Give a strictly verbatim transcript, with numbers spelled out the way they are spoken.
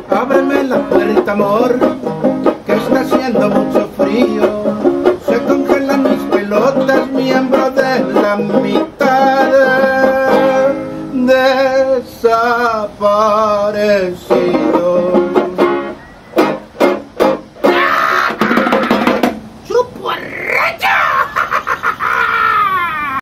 Ábreme la puerta, amor, que está haciendo mucho frío. Se congelan mis pelotas, miembro de la mitad desaparecido.